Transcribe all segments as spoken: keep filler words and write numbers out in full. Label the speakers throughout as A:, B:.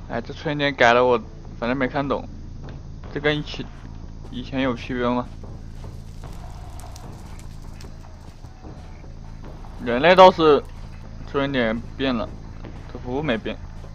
A: 哎，这春点改了我，反正没看懂，这跟以前以前有区别吗？人类倒是春点变了，这服务没变。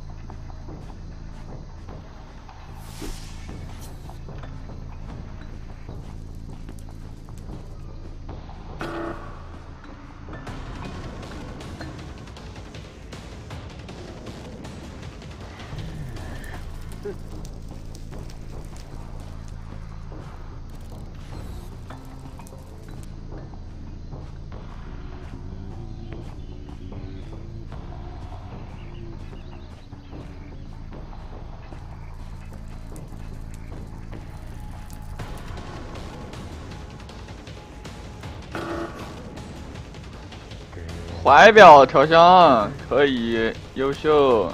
A: 怀表调香可以，优秀。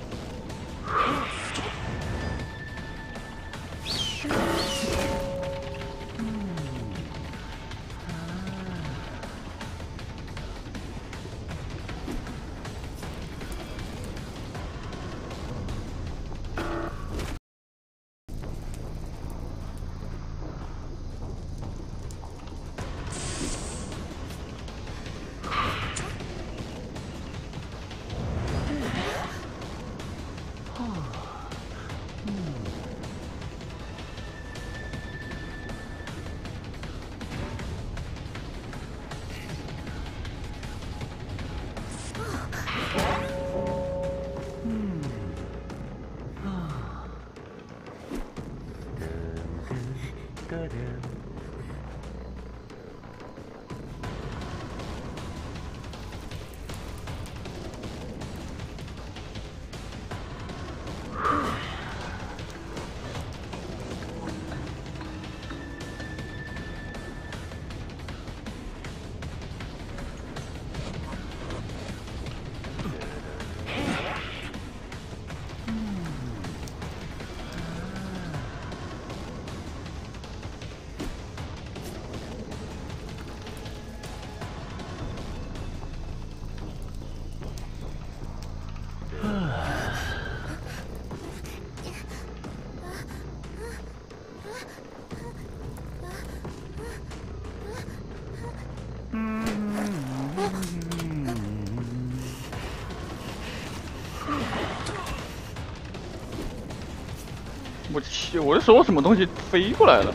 A: 我去，我就说什么东西飞过来了。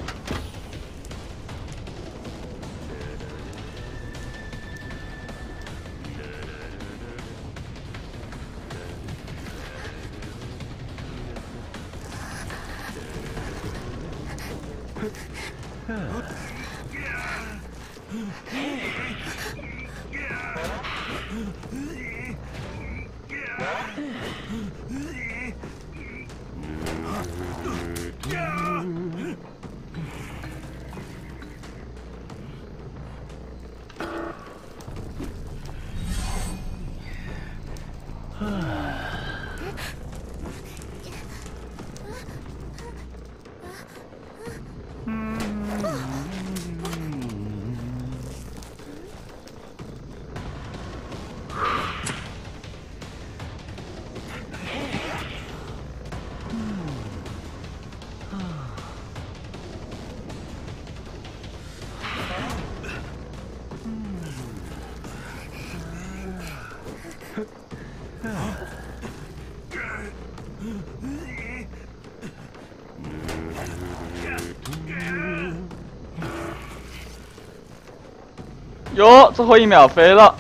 A: 哟，最后一秒飞了，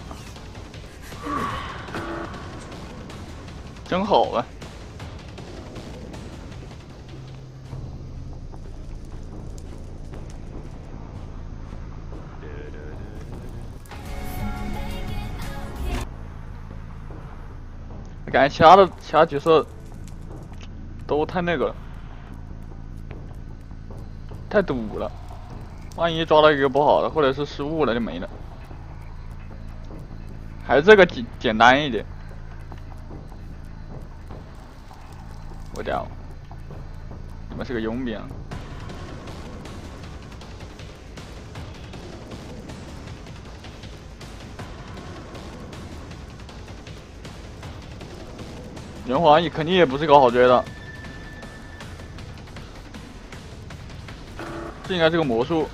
A: 真好啊！感觉其他的其他角色都太那个了，太堵了，万一抓到一个不好的，或者是失误了就没了。还是这个简简单一点。我屌，怎么是个佣兵啊？ 人皇也肯定也不是个好追的，这应该是个魔术。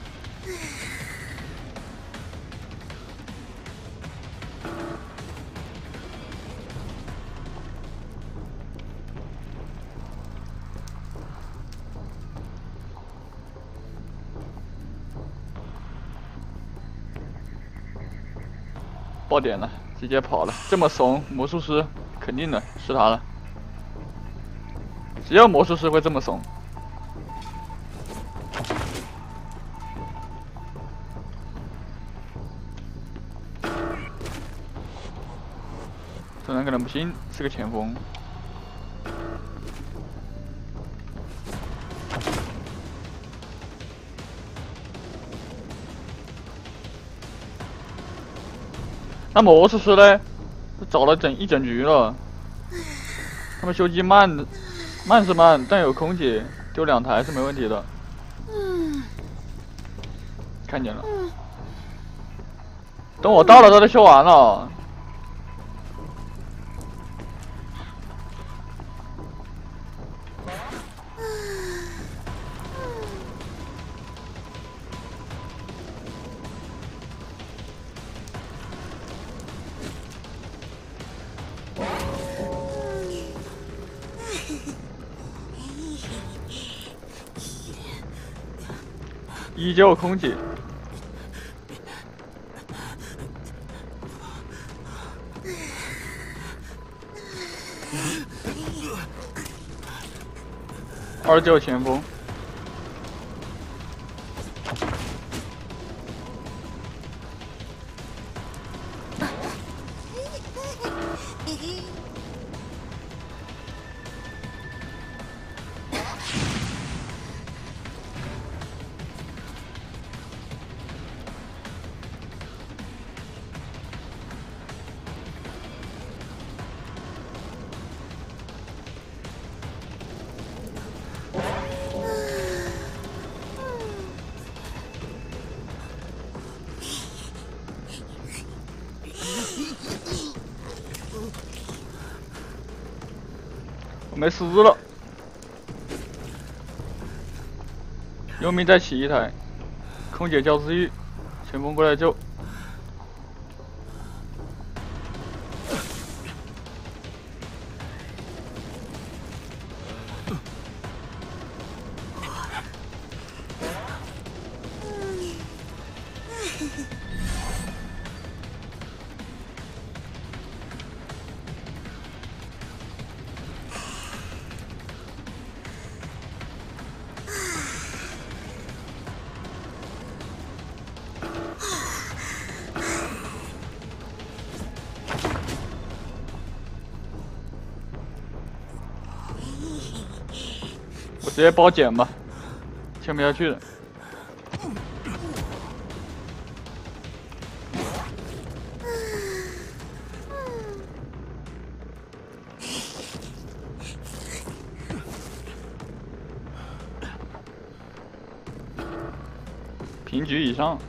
A: 爆点了，直接跑了，这么怂，魔术师肯定的是他了。只有魔术师会这么怂。这人可能不行，是个前锋。那魔术师呢？找了整一整局了。他们修机慢，慢是慢，但有空姐，丢两台是没问题的。看见了。等我到了，他都修完了。依旧空姐。二救前锋。没死了，游民再起一台，空姐叫自愈，前锋过来救。我直接包捡吧，签不下去了。平局以上，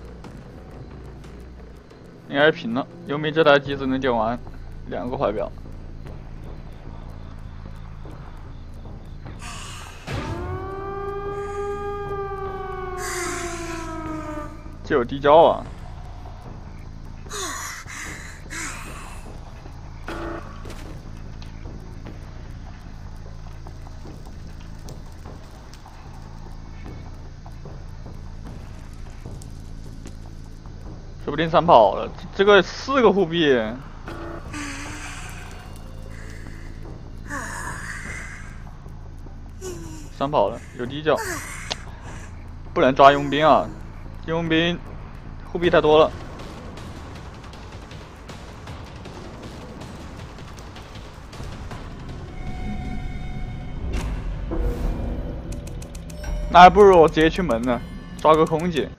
A: 应该是平了。游民这台机子能捡完，两个怀表。这有地窖啊！说不定三跑了，这个四个护臂，三跑了，有地窖，不能抓佣兵啊！佣兵护臂太多了。那还不如我直接去门呢，抓个空姐。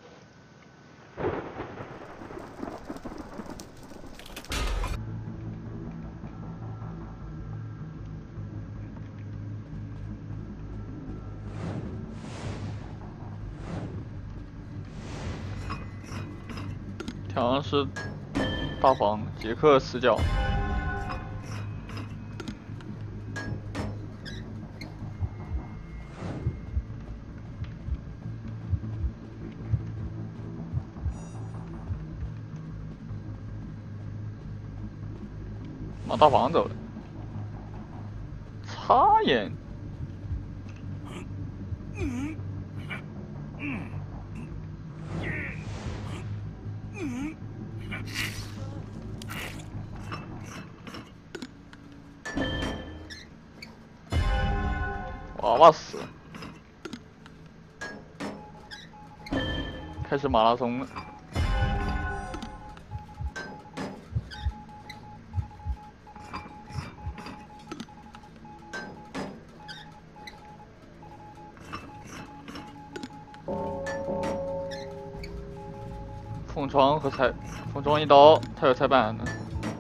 A: 好像是大黄杰克死角。 往大房走了。插眼。娃娃死。开始马拉松了。凤床和彩，凤床一刀，他有彩板的。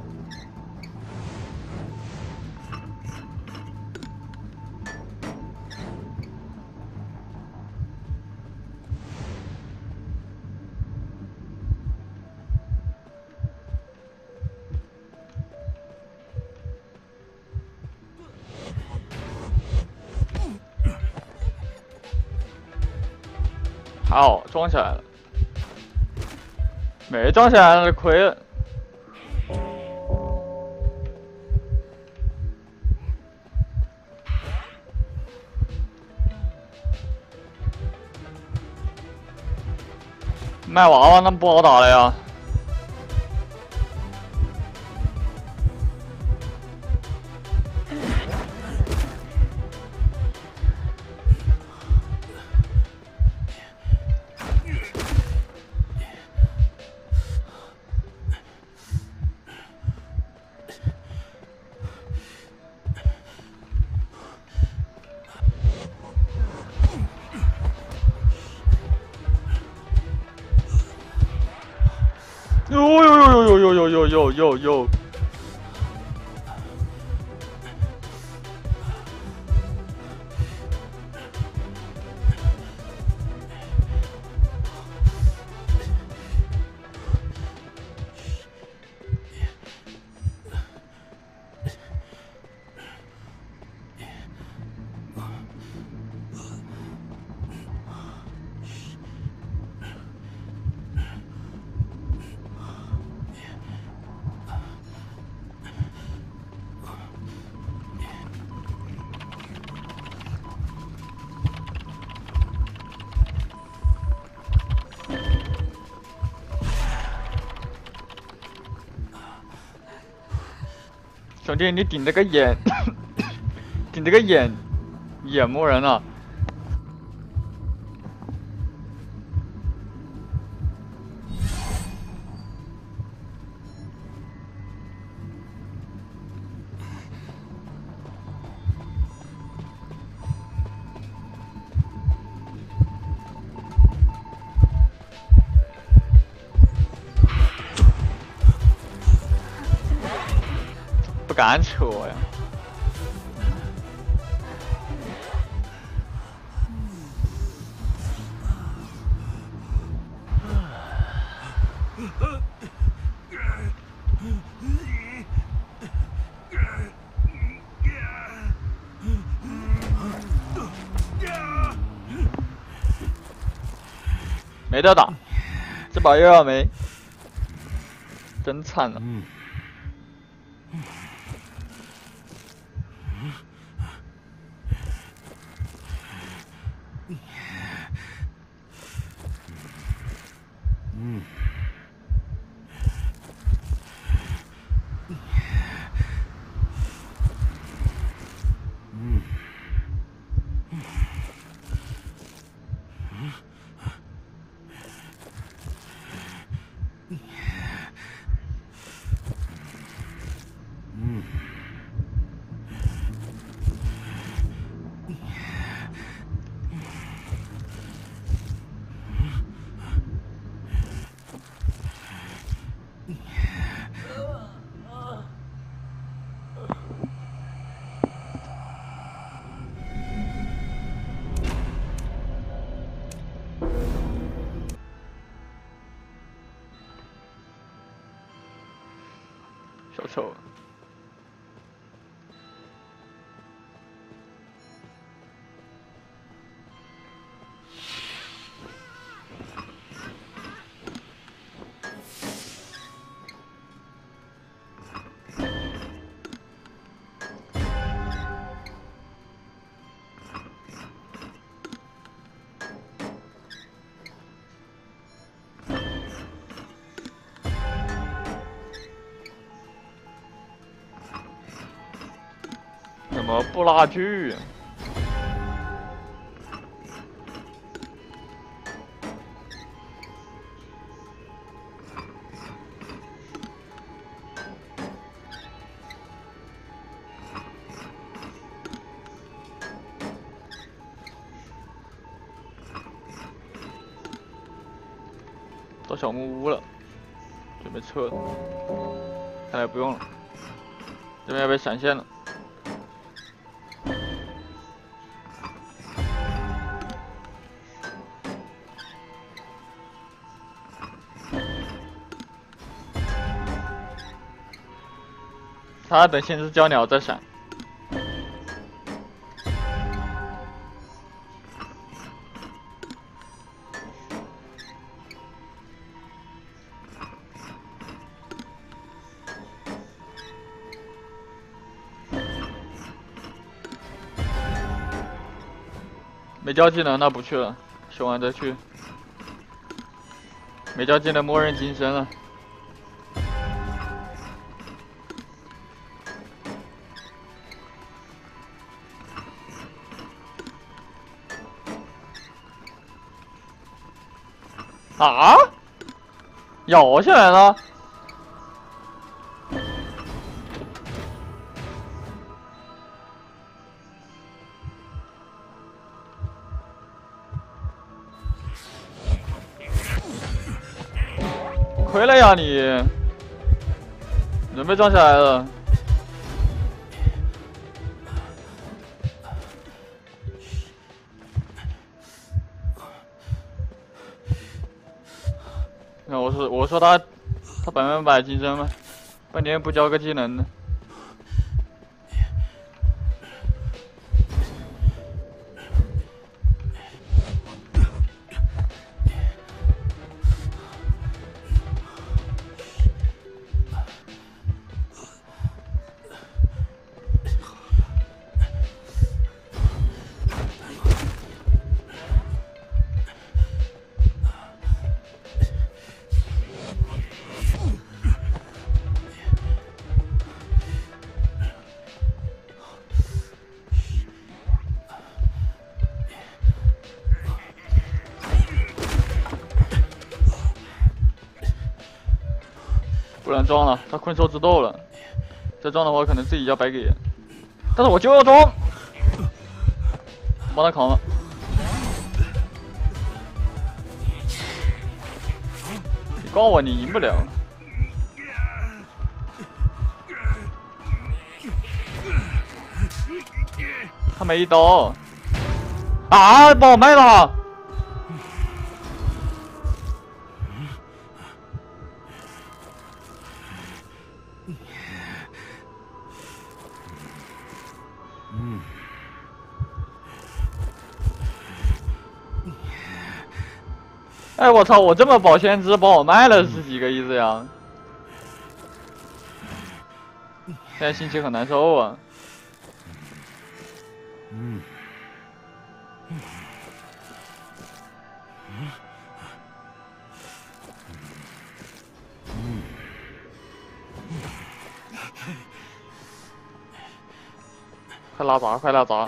A: 好，装起来了。没装起来了，亏了。卖娃娃那不好打了呀。哟哟哟哟哟哟哟哟哟哟！兄弟，你顶着个眼，顶着个眼，眼摸人啊！不敢扯呀！没得打，这把又要没，真惨了。嗯小丑。 么不拉锯？到小木屋了，准备撤了。看来不用了，这边要被闪现了。他等限制交鸟再闪。 没交技能，那不去了，修完再去。没交技能，默认金身了。啊！咬下来了。 亏了呀你！人被撞下来了。那我说我说他他百分百金身吗？半天不交个技能呢？不能装了，他困兽之斗了。再装的话，可能自己要白给。但是我就要装，帮他扛了。你告我，你赢不了。他没一刀。啊！帮我卖了。 哎，我操！我这么保鲜汁，帮我卖了是几个意思呀？现在心情很难受啊。嗯。快拉闸！快拉闸！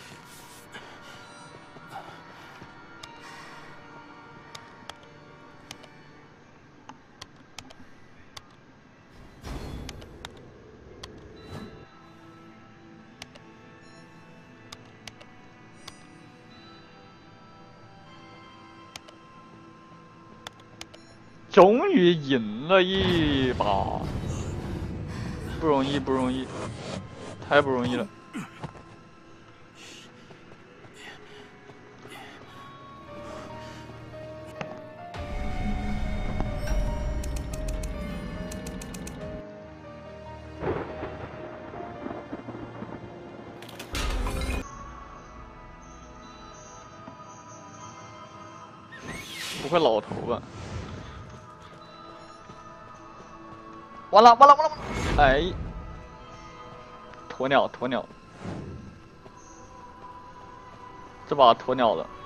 A: 终于赢了一把，不容易，不容易，太不容易了。不会老头吧？ 完了完了完了完了！哎，鸵鸟鸵鸟，这把鸵鸟了。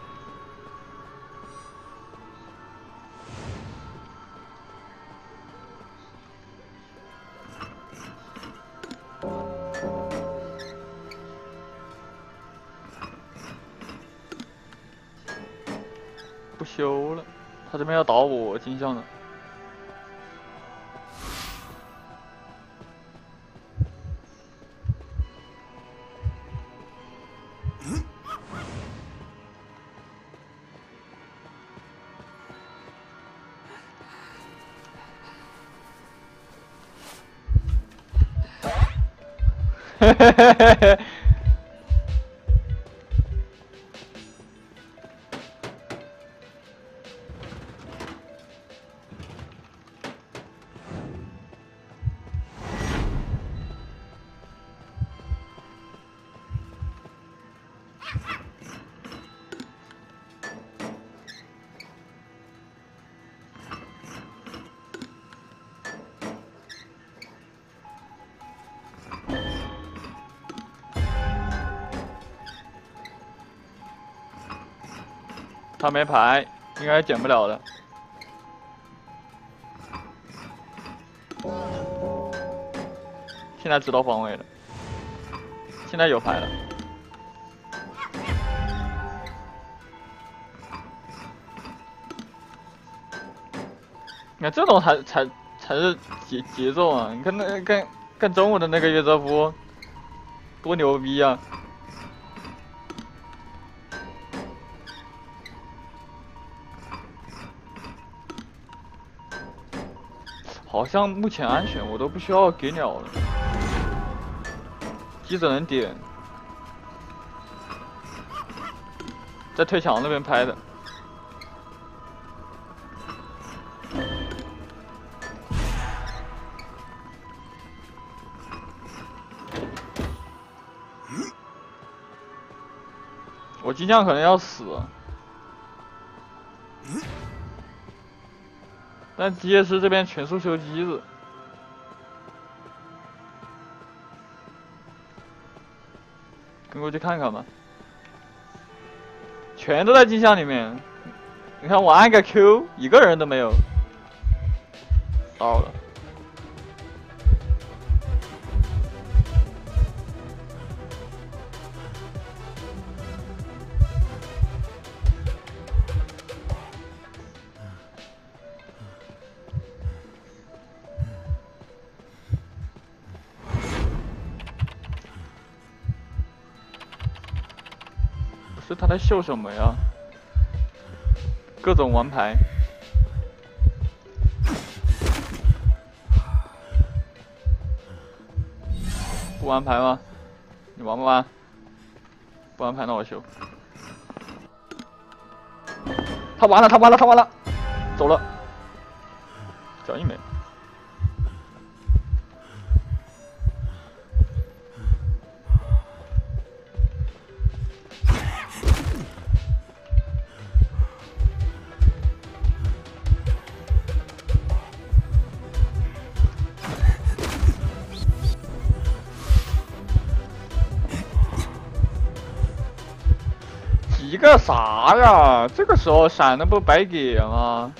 A: 修了，他这边要倒我金像的。嘿嘿嘿嘿嘿。他没牌，应该捡不了的。现在知道方位了，现在有牌了。你看这种才才才是节节奏啊！你看那跟跟中午的那个约瑟夫多牛逼啊！好像目前安全，我都不需要给鸟了，机子能点，在退墙那边拍的。我金匠可能要死，但机械师这边全速修机子，跟过去看看吧。全都在镜像里面，你看我按个 Q， 一个人都没有。到了。是他在秀什么呀？各种玩牌。不玩牌吗？你玩不玩？不玩牌那我秀。他完了，他完了，他完了，走了。脚印没。急个啥呀？这个时候闪的不白给吗？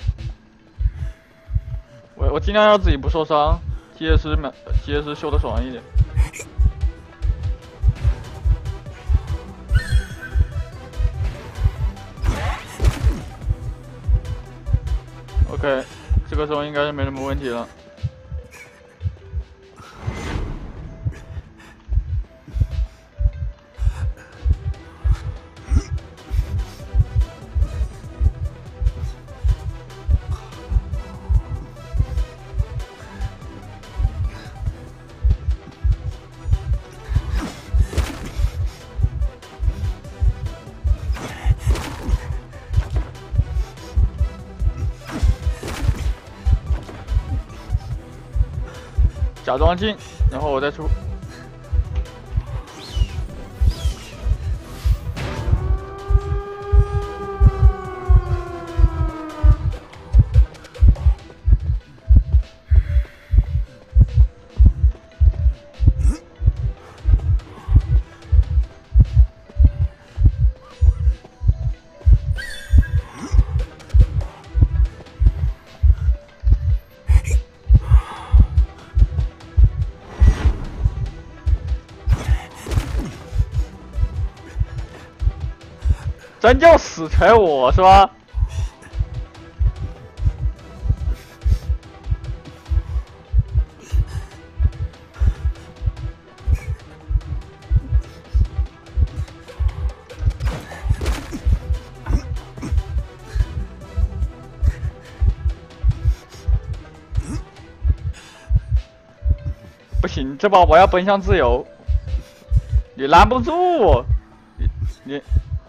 A: 我我尽量让自己不受伤，机械师们机械师修的爽一点。OK， 这个时候应该是没什么问题了。假装进，然后我再出。真叫死锤我是吧？ 停止吧，我要奔向自由。你拦不住我，你你。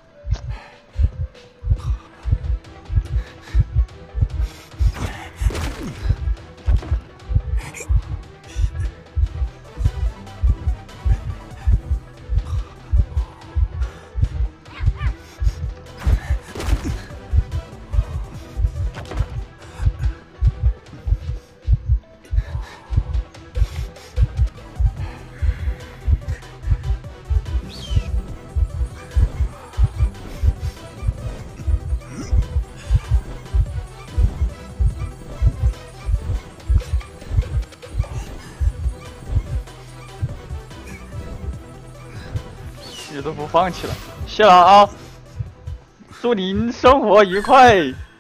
A: 你都不放弃了，谢了啊！祝您生活愉快。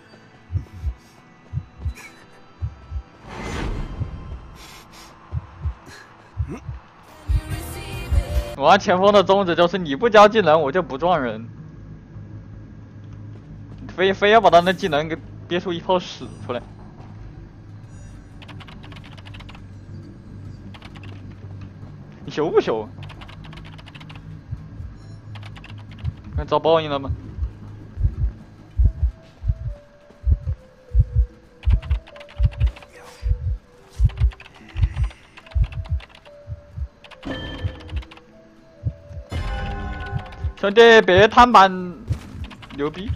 A: 我前锋的宗旨就是你不交技能，我就不撞人。非非要把他那技能给憋出一泡屎出来。你修不修？看遭报应了吗？兄弟，别摊板，牛逼！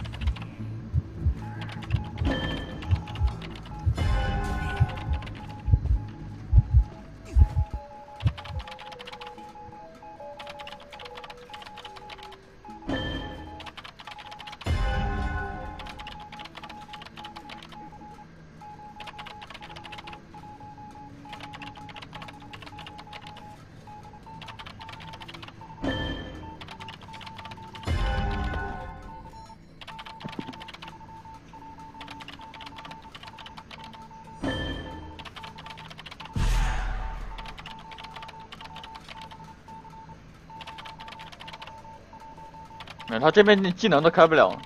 A: 哎，他这边技能都开不了，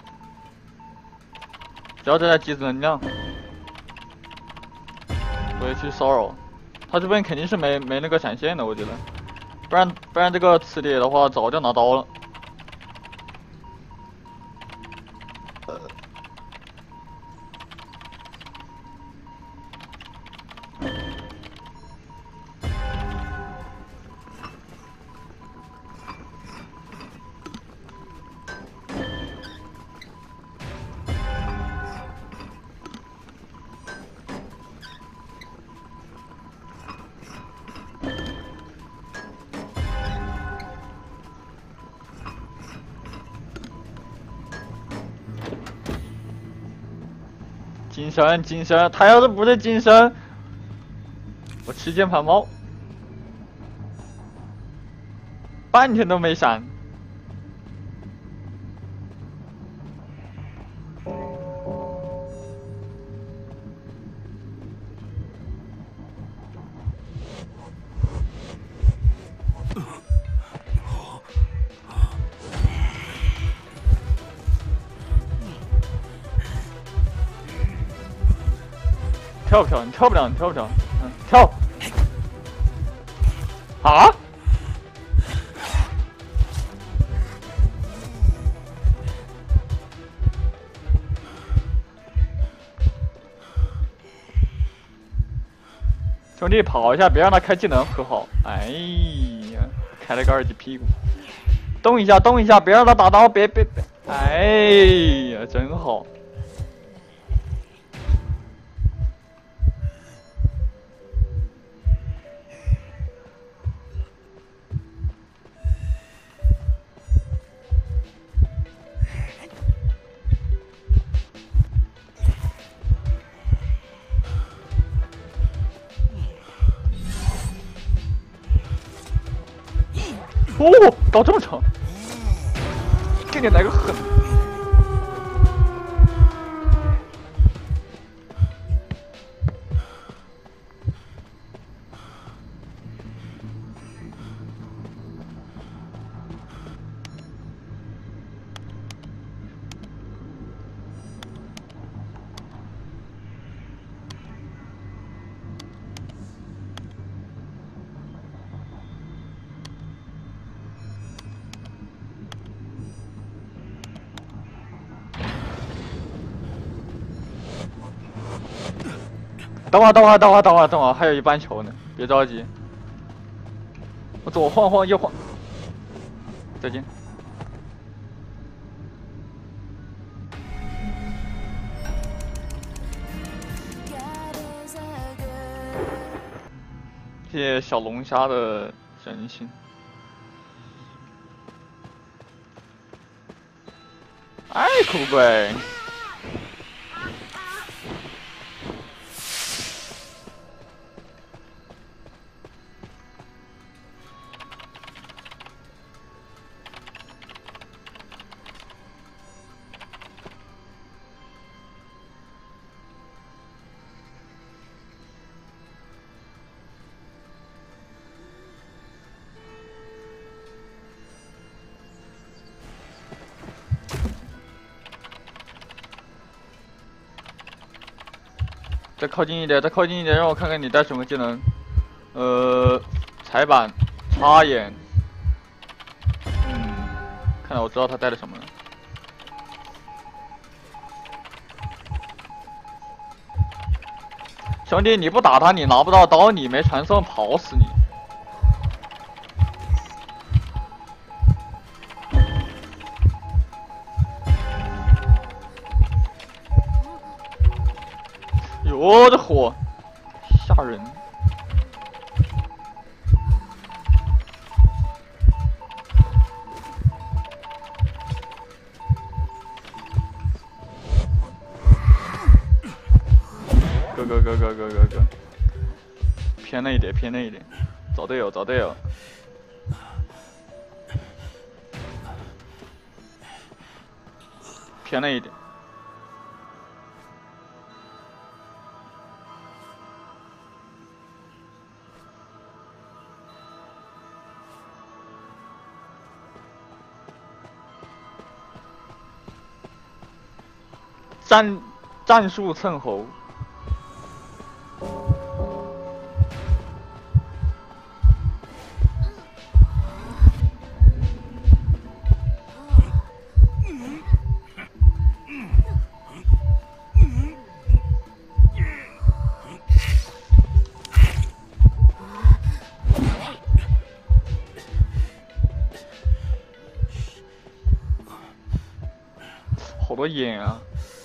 A: 只要在积能量，我也去骚扰。他这边肯定是没没那个闪现的，我觉得，不然不然这个磁铁的话早就拿刀了。金身，金身，他要是不是金身，我吃键盘猫，半天都没闪。跳不跳？你跳不了，你跳不了。嗯，跳。啊？兄弟，跑一下，别让他开技能，可好？哎呀，开了个二级屁股。动一下，动一下，别让他打刀，别别别。哎呀，真好。哦，搞这么长，给你来个狠！ 等会儿，等会儿，等会儿，等会儿，等会儿，还有一半球呢，别着急。我左晃晃，右晃。再见。谢谢小龙虾的人性。哎，可不贵。再靠近一点，再靠近一点，让我看看你带什么技能。呃，踩板、插眼。嗯，看来我知道他带的什么了。兄弟，你不打他，你拿不到刀，你没传送，跑死你！哟，这火吓人！go go go go go go go！ 偏了一点，偏了一点，找队友，找队友。偏了一点。战战术蹭猴。好多眼啊！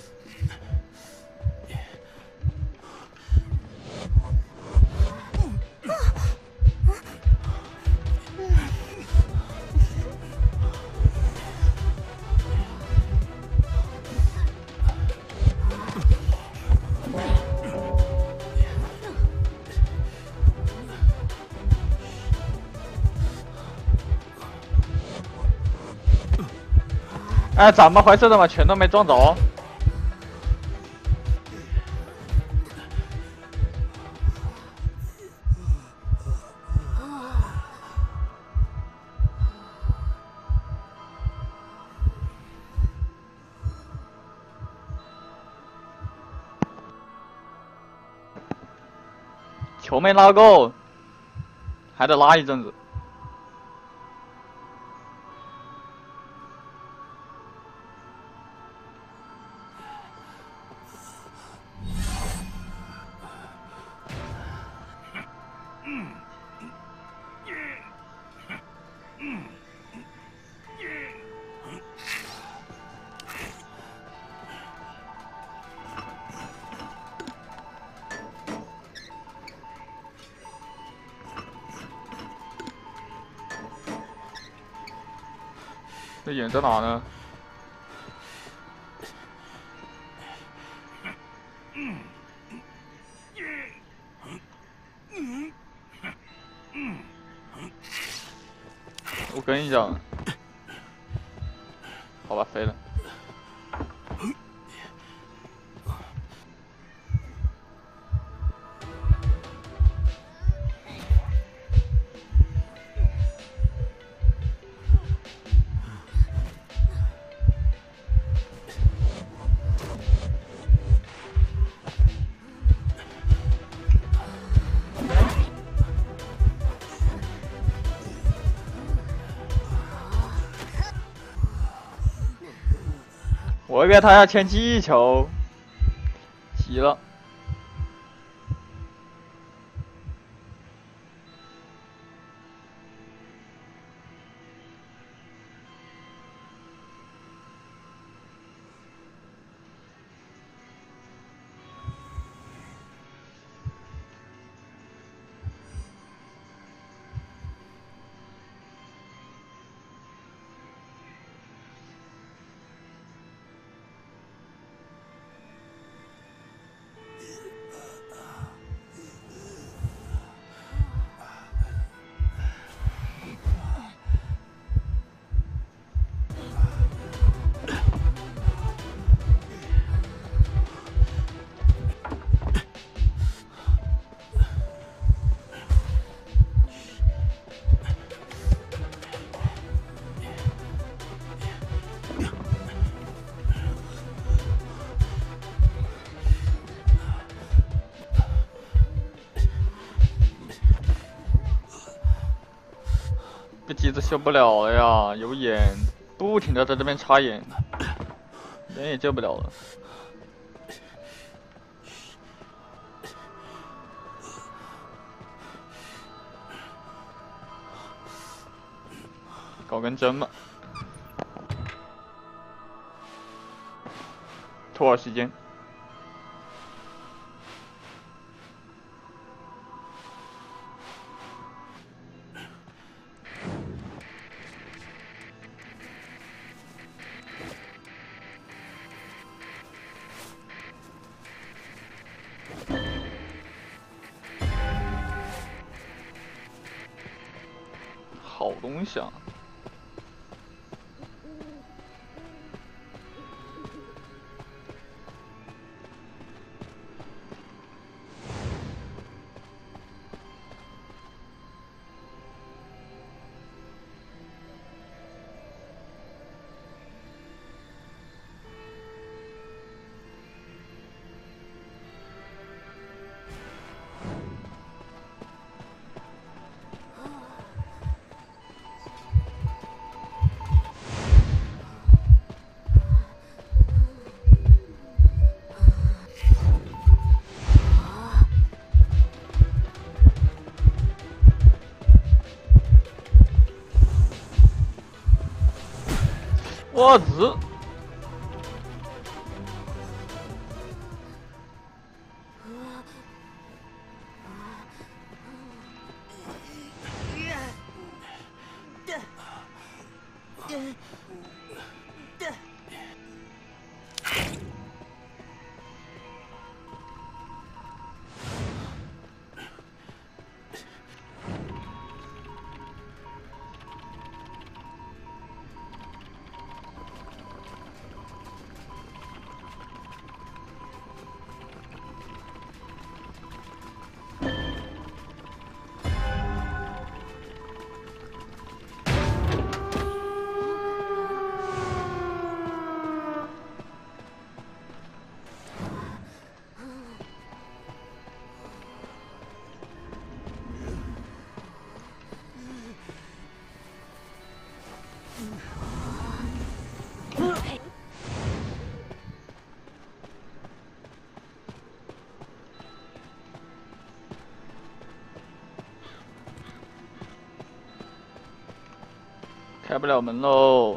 A: 哎，怎么回事？怎么全都没撞着？球没拉够，还得拉一阵子。这眼在哪呢？我跟你讲，好吧，飞了。我以为他要签气球，急了。 受不了了呀！有眼，不停的在这边插眼，人也救不了了。搞根针吧。拖会儿时间。好东西啊！我日！开不了门喽！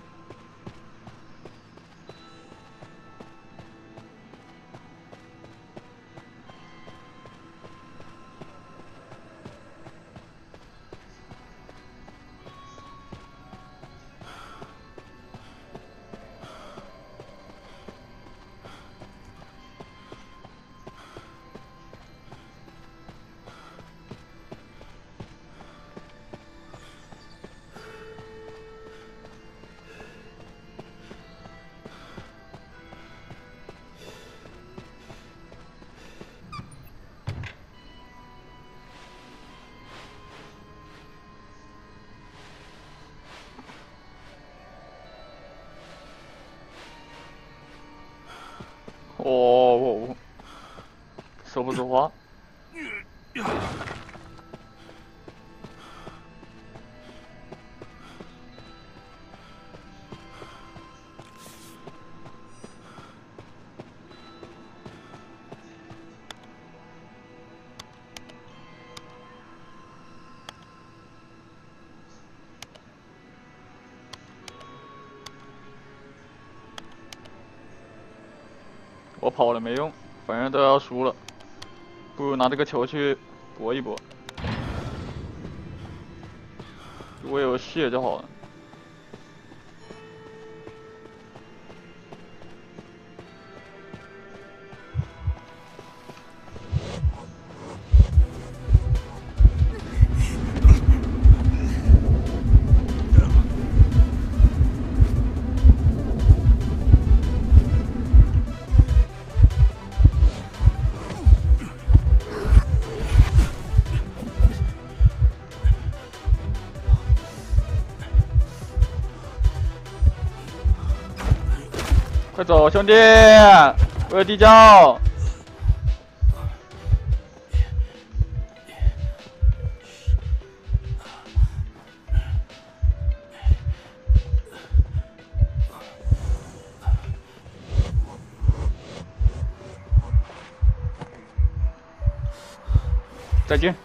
A: 哦，说不出话。我跑了没用，反正都要输了，不如拿这个球去搏一搏。如果有血就好了。快走，兄弟！我有地窖。 再见。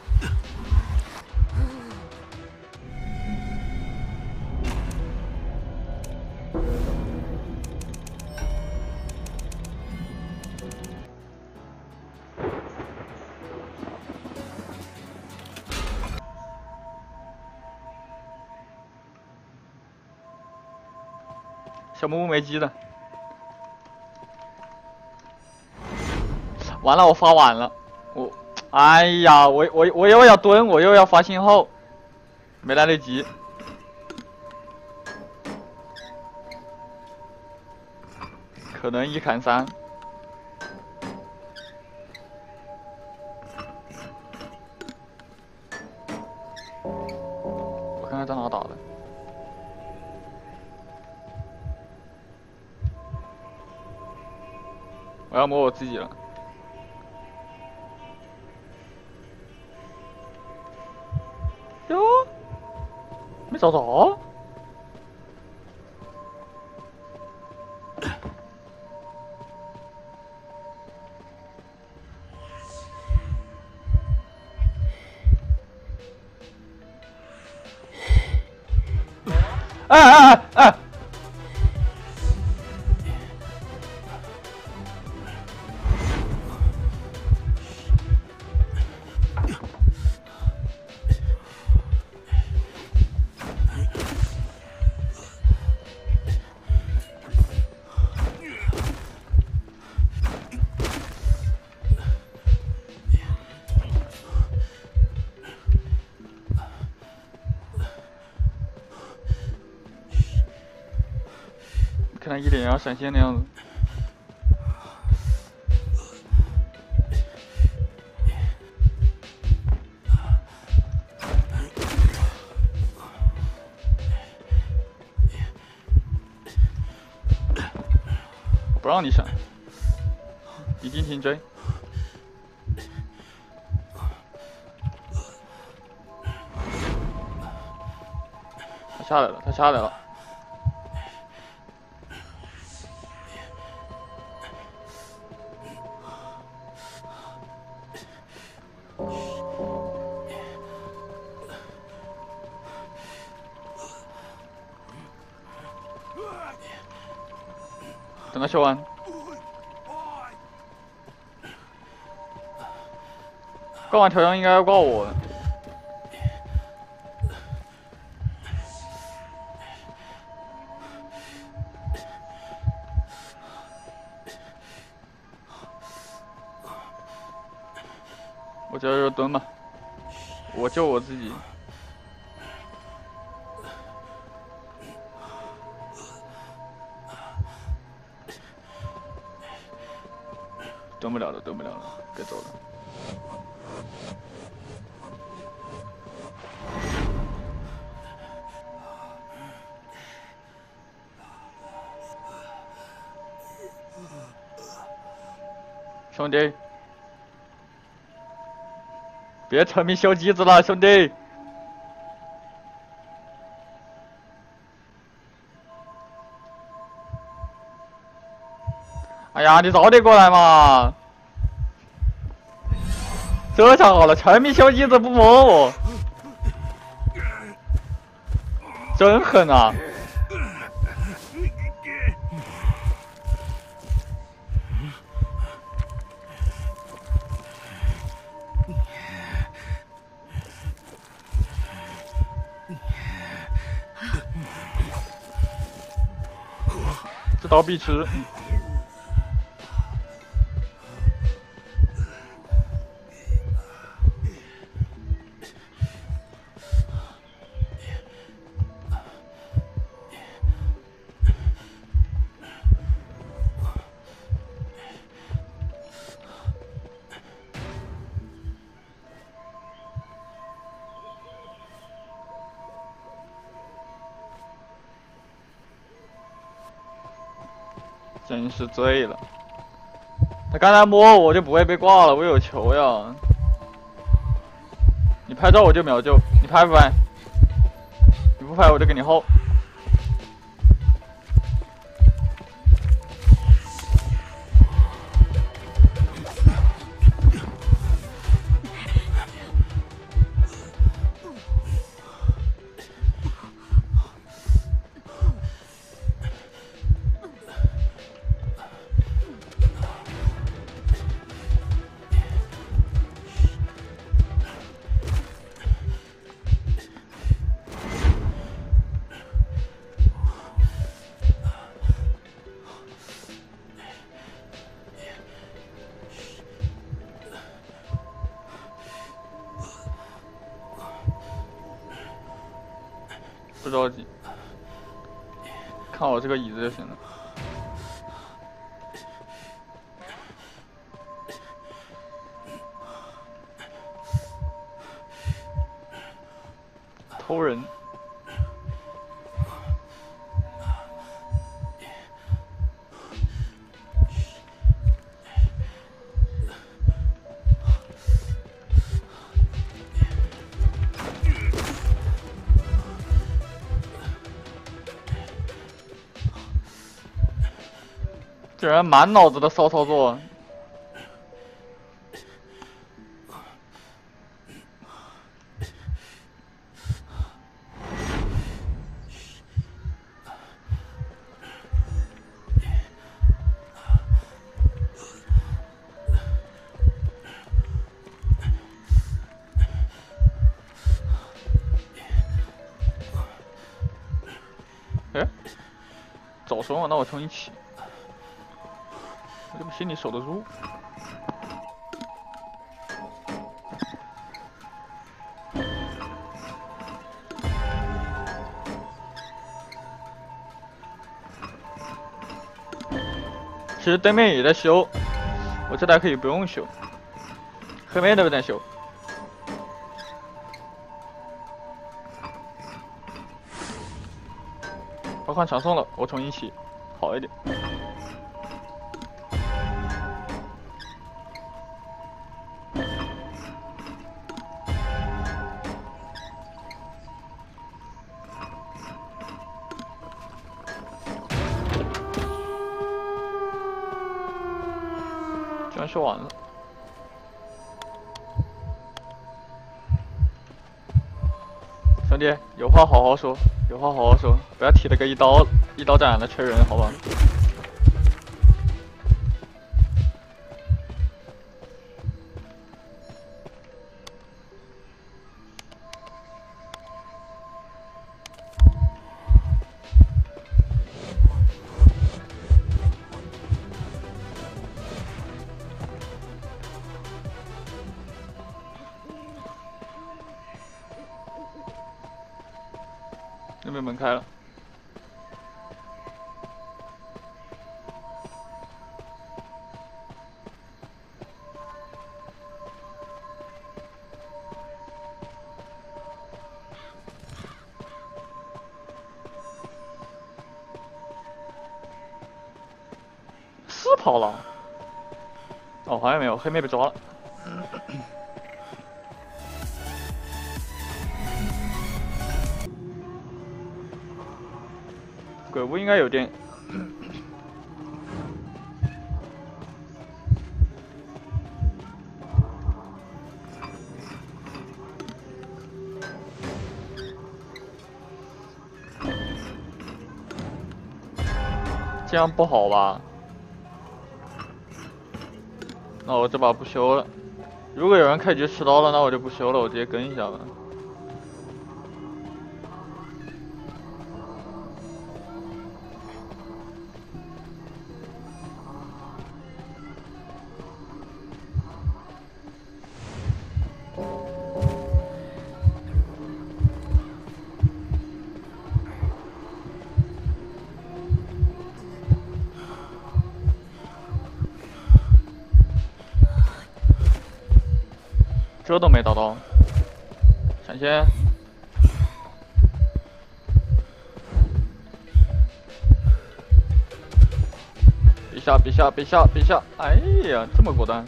A: 小木屋没机了，完了，我发晚了，我，哎呀，我我我又要蹲，我又要发信号，没来得及。可能一砍三。我看看在哪打的。我要摸我自己了。哟，没找着。哎哎哎哎！看他一脸要闪现的样子。不让你闪，一定停追。他下来了，他下来了。等他修完。挂完条样应该要挂我的。我就要蹲吧，我救我自己。蹲不了了，蹲不了了，该走了。兄弟，别沉迷修机子了，兄弟。哎呀，你早点过来嘛！这下好了，沉迷修机子不摸我，真狠啊！这刀必吃。真是醉了！他刚才摸我就不会被挂了，我有球呀！你拍照我就秒救，你拍不拍？你不拍我就给你后。 不着急，看我这个椅子就行了。偷人。这人满脑子的骚操作。哎，早说嘛，那我重新起。我这不信你守得住。其实对面也在修，我这台可以不用修，后面都在修。我换传送了，我重新起，好一点。居然修完了。兄弟，有话好好说，有话好好说，不要提了个一刀一刀斩的缺人，好吧？那边门开了。是跑了。哦，好像没有，黑妹被抓了。鬼屋应该有电。这样不好吧？那我这把不修了。如果有人开局持刀了，那我就不修了，我直接跟一下吧。这都没打到，闪现，别下别下别下别下！哎呀，这么果断！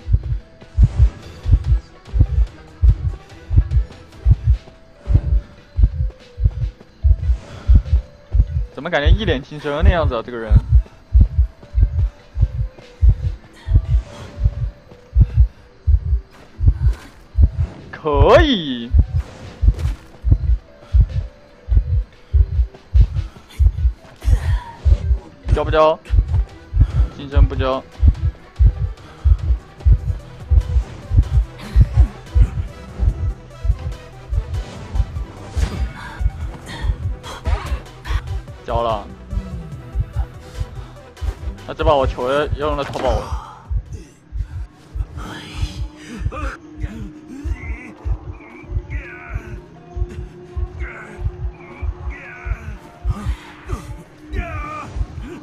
A: 怎么感觉一脸轻生那样子啊？这个人。可以，交不交？轻生不交。交了。那这把我球要用来淘宝了。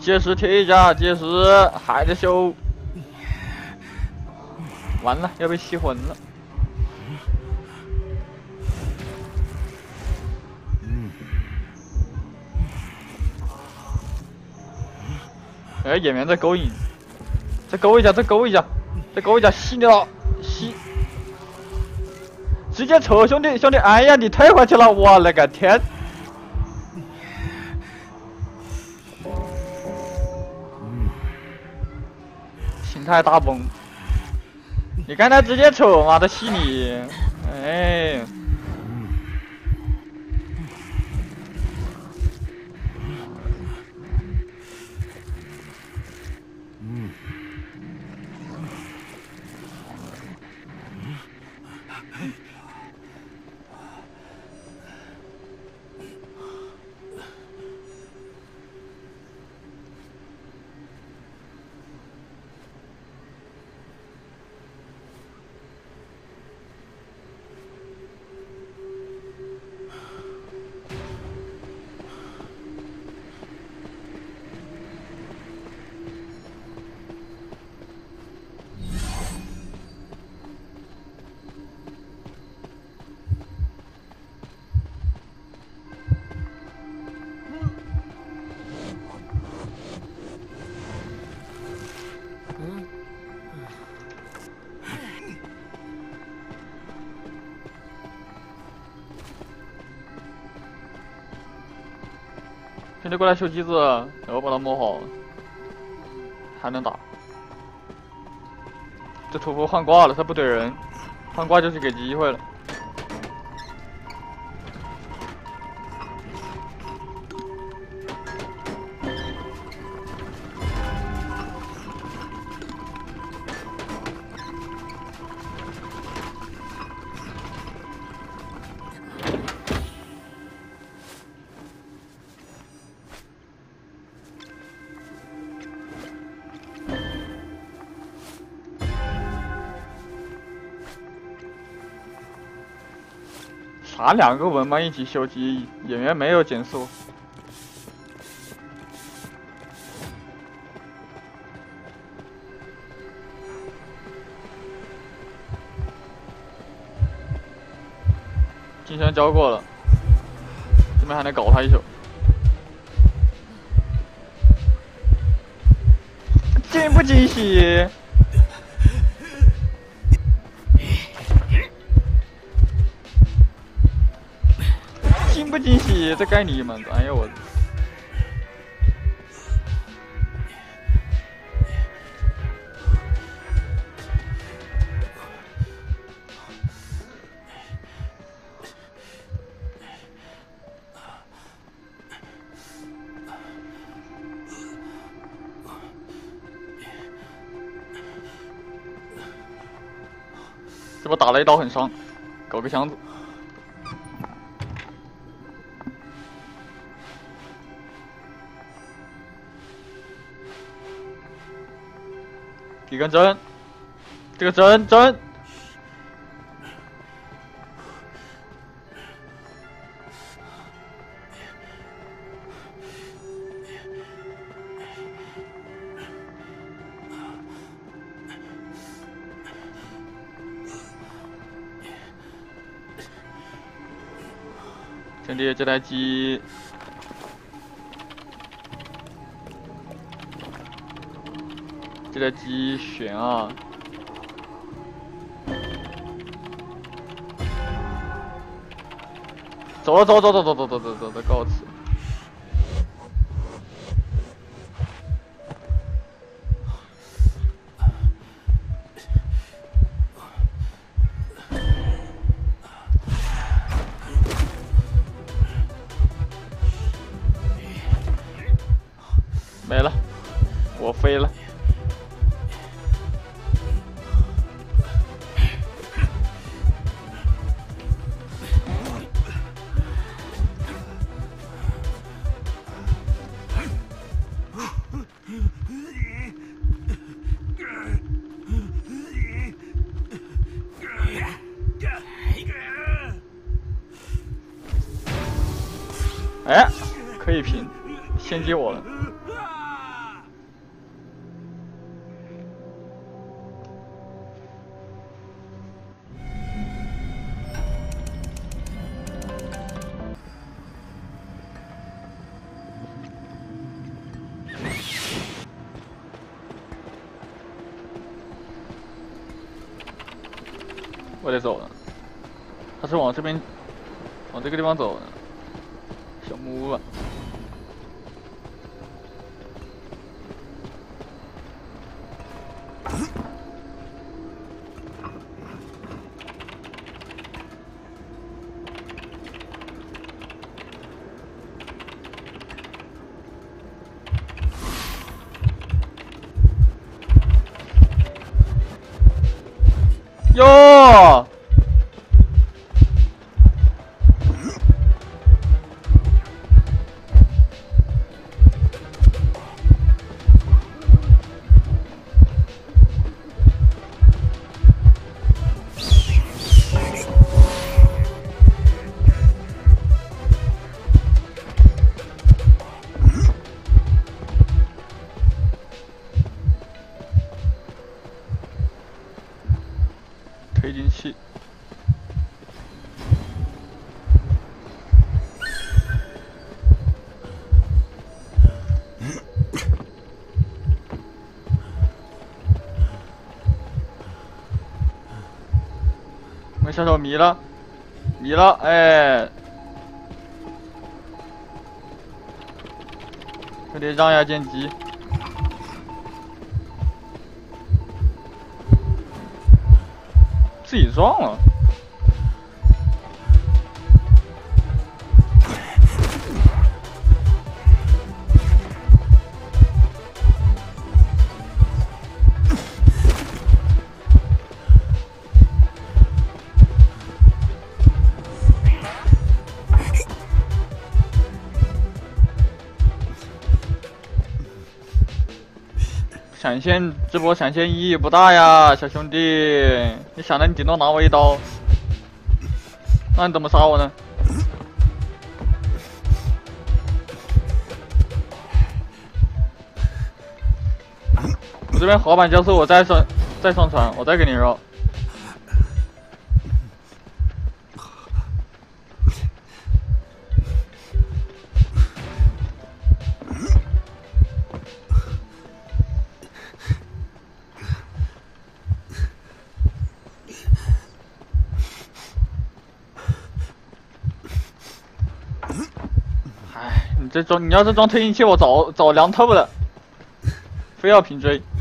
A: 结石贴一下，结石还在修。完了，要被吸魂了。哎，演员在勾引，再勾一下，再勾一下，再勾一下，吸了，吸。直接撤，兄弟，兄弟，哎呀，你退回去了，我勒个天！心态大崩。你刚才直接撤嘛，他吸你，哎。兄弟过来修机子，然后把它磨好，还能打。这屠夫换挂了，他不怼人，换挂就是给机会了。啥两个文盲一起修机，演员没有减速。金圈交过了，这边还能搞他一手。惊不惊喜？惊不惊喜？这该你们！哎呦我！这波打了一刀很伤，搞个箱子。一根针，这个针针，兄弟，这台机。这台机悬啊！走了，走走走走走走走走走，告辞。没了，我飞了。哎，可以平，先接我了。 不得走了，他是往这边，往这个地方走的。小木屋啊。 哟，推进器。 我小手迷了，迷了，哎！有点让呀剑姬，自己撞了。闪现，这波闪现意义不大呀，小兄弟！你想着你顶多拿我一刀，那你怎么杀我呢？我这边滑板加速，我再上再上传，我再给你绕。 你这装，你要是装推进器，我早早凉透了，非要平追。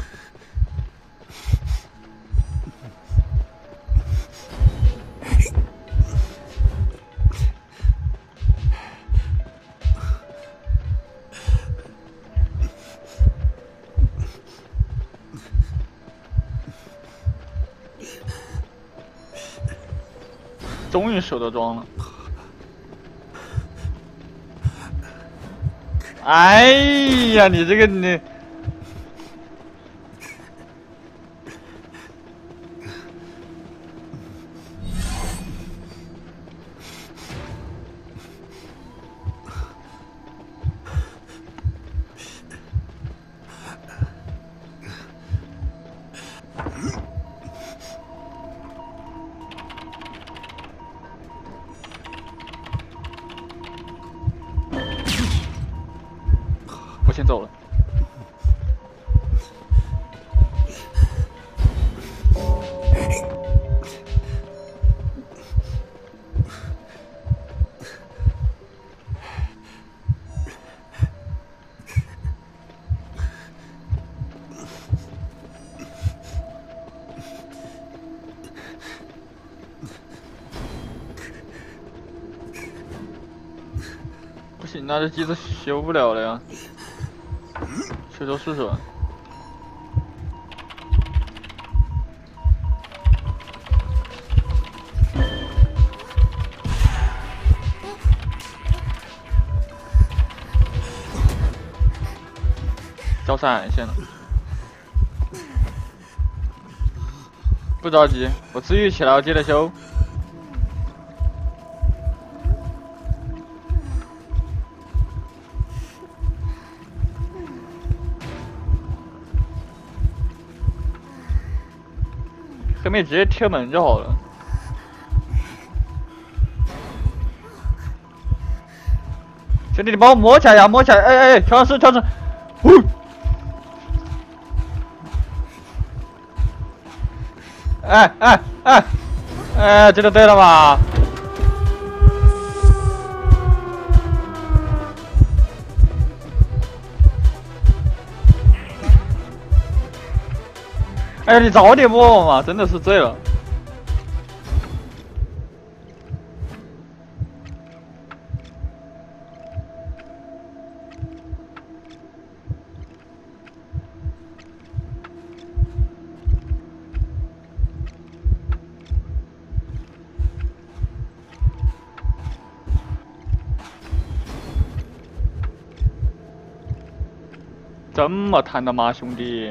A: 终于舍得装了。 哎呀，你这个你，我先走了。 不行，那这机子修不了了呀。 修修试试。交闪现了，不着急，我治愈起来，我接着修。 后面直接贴门就好了。兄弟，你帮我摸起来呀，摸起来！哎哎哎，调试调试，呼！哎哎哎哎，这就对了嘛。哎呀，你早点摸嘛，真的是醉了。这么贪的吗，兄弟？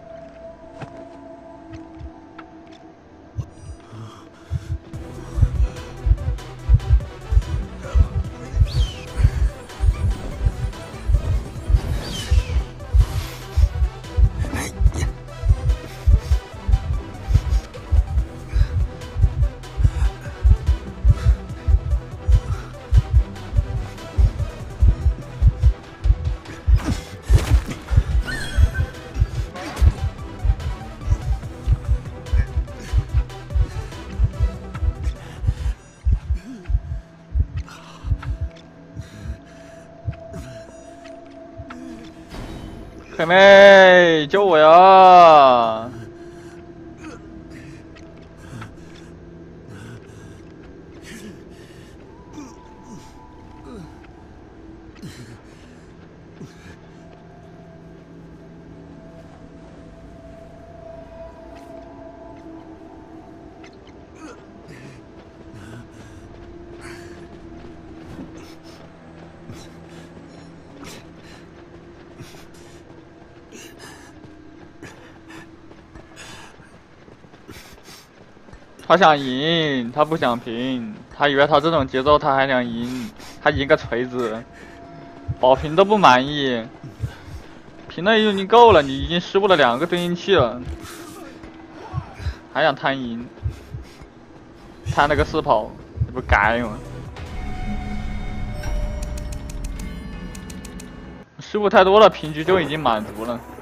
A: 妹妹，救我呀！他想赢，他不想平，他以为他这种节奏他还想赢，他赢个锤子，保平都不满意，平了就已经够了，你已经失误了两个对应器了，还想贪赢，贪了个四跑，这不该吗？失误太多了，平局就已经满足了。